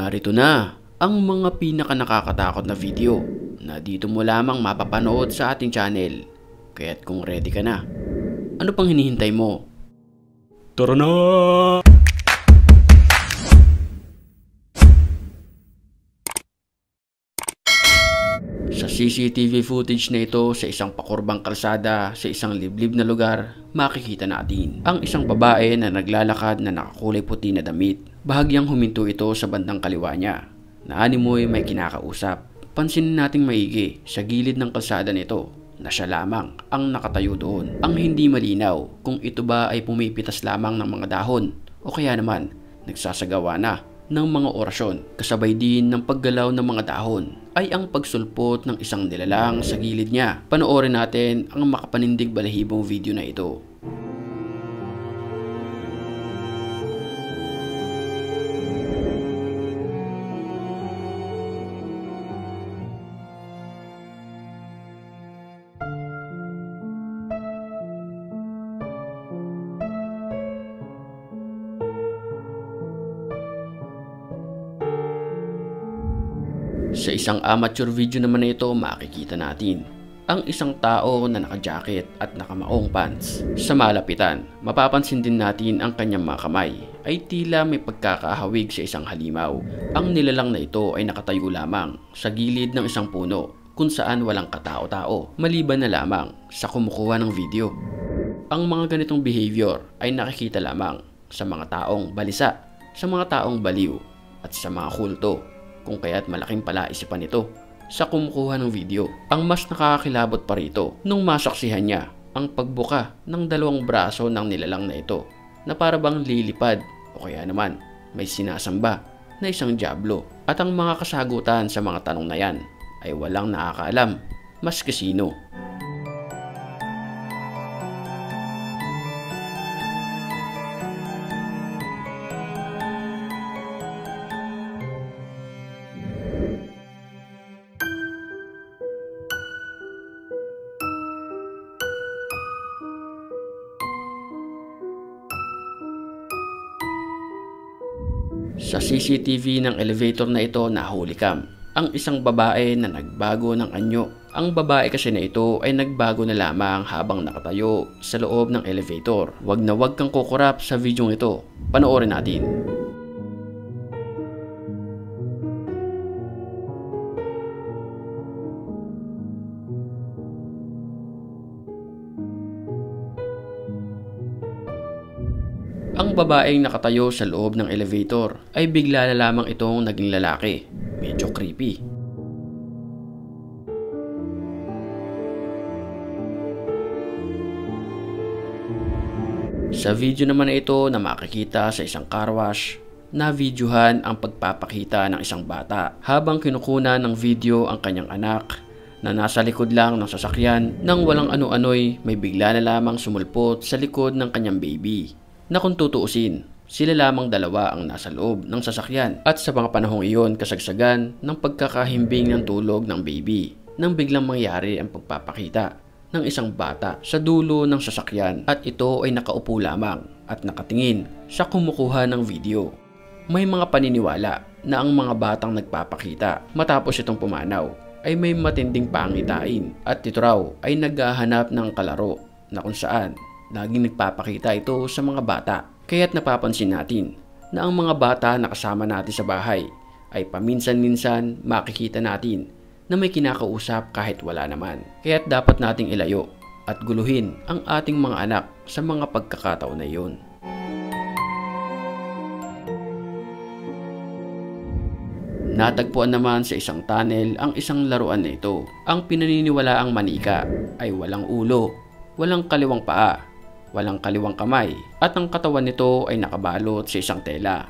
Narito na ang mga pinaka nakakatakot na video na dito mo lamang mapapanood sa ating channel. Kaya't kung ready ka na, ano pang hinihintay mo? Tara na! Sa CCTV footage na ito sa isang pakurbang kalsada sa isang liblib na lugar, makikita natin ang isang babae na naglalakad na nakakulay puti na damit. Bahagyang huminto ito sa bandang kaliwa niya. Naanimoy may kinakausap. Pansinin nating maigi sa gilid ng kalsada nito na siya lamang ang nakatayo doon. Ang hindi malinaw kung ito ba ay pumipitas lamang ng mga dahon o kaya naman nagsasagawa na ng mga orasyon. Kasabay din ng paggalaw ng mga dahon ay ang pagsulpot ng isang nilalang sa gilid niya. Panoorin natin ang makapanindig balahibong video na ito. Sa isang amateur video naman na ito, makikita natin ang isang tao na naka-jacket at nakamaong pants. Sa malapitan, mapapansin din natin ang kanyang mga kamay ay tila may pagkakahawig sa isang halimaw. Ang nilalang na ito ay nakatayo lamang sa gilid ng isang puno kung saan walang katao-tao, maliban na lamang sa kumukuha ng video. Ang mga ganitong behavior ay nakikita lamang sa mga taong balisa, sa mga taong baliw at sa mga kulto. Kung kaya't malaking palaisipan ito sa kumukuha ng video. Ang mas nakakakilabot pa rito nung masaksihan niya ang pagbuka ng dalawang braso ng nilalang na ito na para bang lilipad o kaya naman may sinasamba na isang diablo. At ang mga kasagutan sa mga tanong na yan ay walang nakakaalam maski sino. Sa CCTV ng elevator na ito nahuli cam ang isang babae na nagbago ng anyo. Ang babae kasi na ito ay nagbago na lamang habang nakatayo sa loob ng elevator. Wag na wag kang kukurap sa video ito. Panoorin natin. Ang babaeng nakatayo sa loob ng elevator ay bigla na lamang itong naging lalaki. Medyo creepy. Sa video naman na ito na makikita sa isang car wash, na videohan ang pagpapakita ng isang bata habang kinukunan ng video ang kanyang anak na nasa likod lang ng sasakyan nang walang ano-ano'y may bigla na lamang sumulpot sa likod ng kanyang baby. Na kung tutuusin, sila lamang dalawa ang nasa loob ng sasakyan at sa mga panahong iyon kasagsagan ng pagkakahimbing ng tulog ng baby nang biglang mangyari ang pagpapakita ng isang bata sa dulo ng sasakyan at ito ay nakaupo lamang at nakatingin sa kumukuha ng video. May mga paniniwala na ang mga batang nagpapakita matapos itong pumanaw ay may matinding pangitain at ito raw ay naghahanap ng kalaro na kung saan laging nagpapakita ito sa mga bata. Kaya't napapansin natin na ang mga bata na kasama natin sa bahay ay paminsan-minsan makikita natin na may kinakausap kahit wala naman. Kaya't dapat nating ilayo at guluhin ang ating mga anak sa mga pagkakataon na iyon. Natagpuan naman sa isang tunnel ang isang laruan na ito. Ang pinaniniwalaang manika ay walang ulo, walang kaliwang paa, walang kaliwang kamay at ang katawan nito ay nakabalot sa isang tela.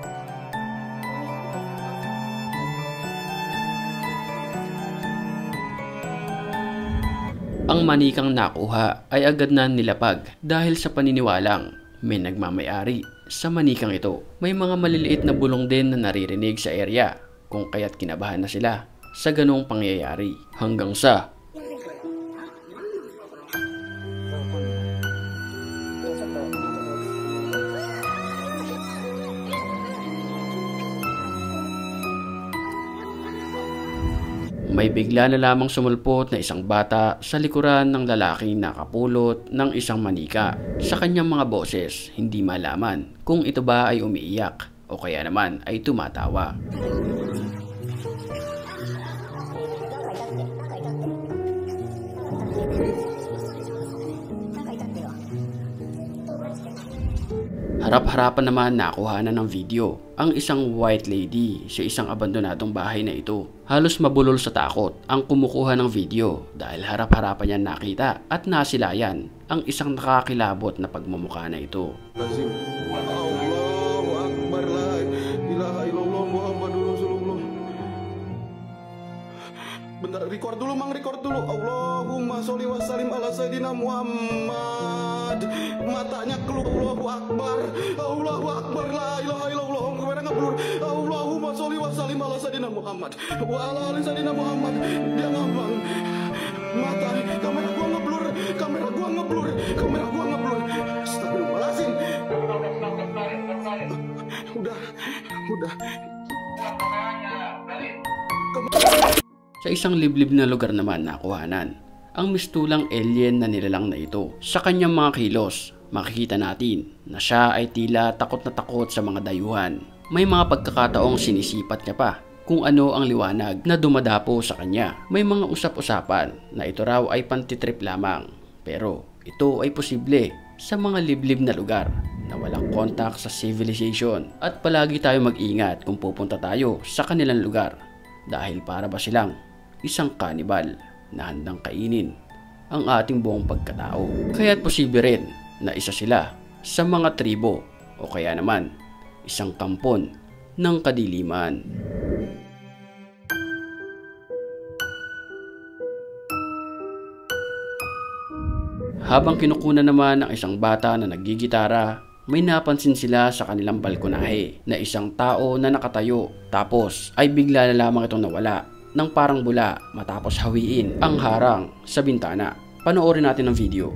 Ang manikang nakuha ay agad na nilapag dahil sa paniniwalang may nagmamayari sa manikang ito. May mga maliliit na bulong din na naririnig sa area kung kaya't kinabahan na sila sa ganong pangyayari hanggang sa May bigla na lamang sumulpot na isang bata sa likuran ng lalaking nakapulot ng isang manika. Sa kanyang mga boses, hindi malaman kung ito ba ay umiiyak o kaya naman ay tumatawa. Harap-harapan naman nakuhanan ng video ang isang white lady sa isang abandonadong bahay na ito. Halos mabulol sa takot ang kumukuha ng video dahil harap-harapan niya nakita at nasilayan ang isang nakakilabot na pagmumukha na ito. Allahu Akbar, la ilaha illallah Muhammadur Rasulullah. Bentar, record dulu Mang, record dulu. Allahumma sholli wa sallim ala Sayyidina Muhammad. Matanya keluar. Allahu Akbar, Allahu Akbar, la ilaha illallah. Kamera ngeblur. Allahumma sholli wa sallim ala Sayyidina Muhammad wa ala ali Sayyidina Muhammad. Dia ngambang mata, kamera gua ngeblur, kamera gua ngeblur, kamera gua ngeblur. Astagfirullahaladzim. Udah. Sa isang liblib na lugar naman nakuhanan ang mistulang alien na nilalang na ito. Sa kanyang mga kilos, makikita natin na siya ay tila takot na takot sa mga dayuhan. May mga pagkakataong sinisipat niya pa kung ano ang liwanag na dumadapo sa kanya. May mga usap-usapan na ito raw ay pantitrip lamang. Pero ito ay posible sa mga liblib na lugar na walang kontak sa civilization. At palagi tayo mag-ingat kung pupunta tayo sa kanilang lugar dahil para ba silang isang kanibal na handang kainin ang ating buong pagkatao. Kaya't posible rin na isa sila sa mga tribo o kaya naman isang kampon ng kadiliman. Habang kinukunan naman ng isang bata na naggigitara, may napansin sila sa kanilang balkonahe na isang tao na nakatayo tapos ay bigla na lamang itong nawala ng parang bula matapos hawiin ang harang sa bintana. Panoorin natin ang video.